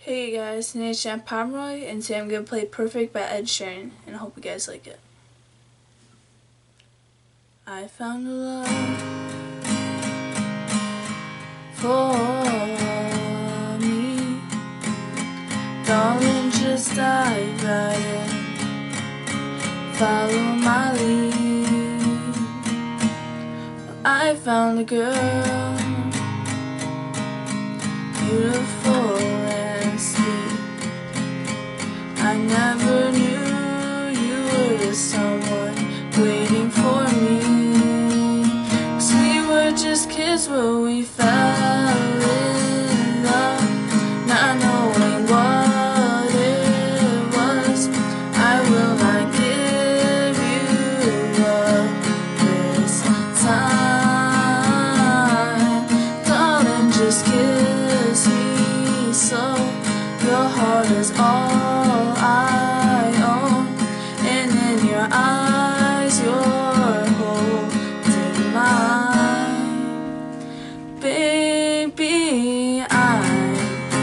Hey guys, today it's Pomeroy, and today I'm going to play Perfect by Ed Sheeran, and I hope you guys like it. I found a love for me, darling, just dive right in, follow my lead. I found a girl, beautiful and sweet. I never knew you were someone waiting for me, 'cause we were just kids when we fell in love, not knowing what it was. I will not give you up this time, darling, just kiss me so your heart is all I own, and in your eyes you're holding mine. Baby, I'm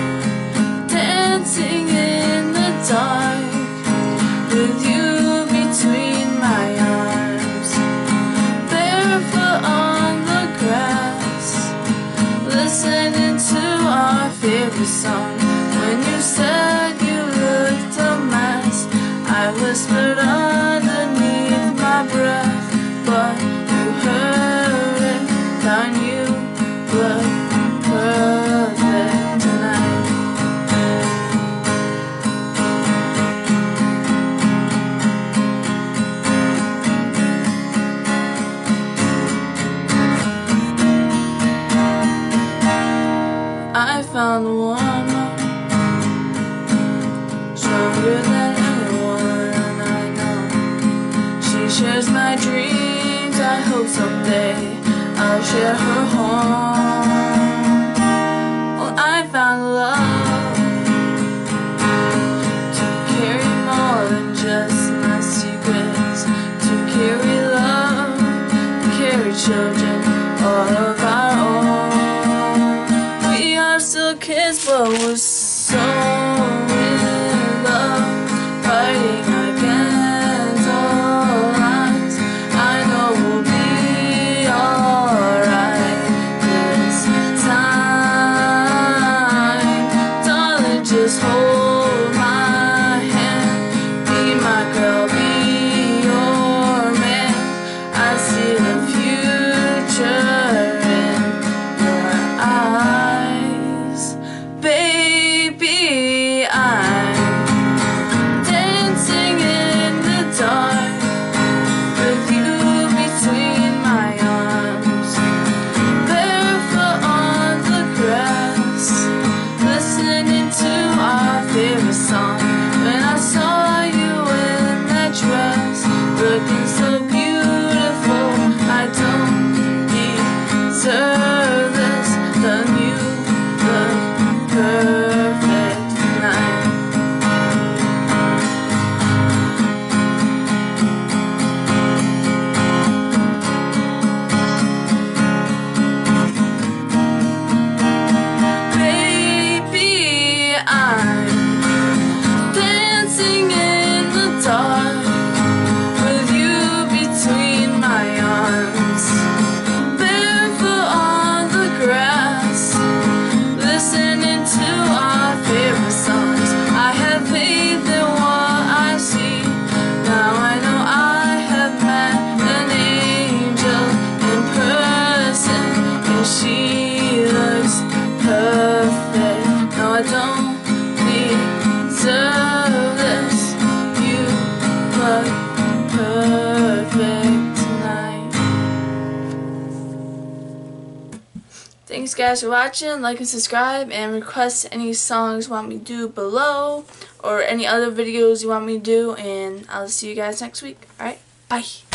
dancing in the dark with you between my arms, barefoot on the grass, listening to our favorite song. When you said you looked a mess, I whispered underneath my breath, but you heard it, darn, you look perfect tonight. I found the one stronger than anyone I know. She shares my dreams, I hope someday I'll share her home. Well, I found love to carry more than just my secrets, to carry love, to carry children, all of our own. We are still kids, but we're so in love, fighting against all odds. I know we'll be alright this time, darling, just hold my hand, be my girl, be your man. I see the future in your eyes, baby. I'm dancing in the dark with you between my arms, barefoot on the grass, listening to our favorite song. When I saw you in that dress, looking so beautiful, I don't deserve this, then you look perfect tonight. Baby, I'm dancing in the dark with you between my arms, barefoot on the grass, listening to our favorite songs. I have faith in what I see. Now I know I have met an angel in person, and she looks perfect. No, I don't deserve this. You look perfect tonight. Thanks guys for watching. Like and subscribe, and request any songs you want me to do below, or any other videos you want me to do, and I'll see you guys next week. Alright, bye.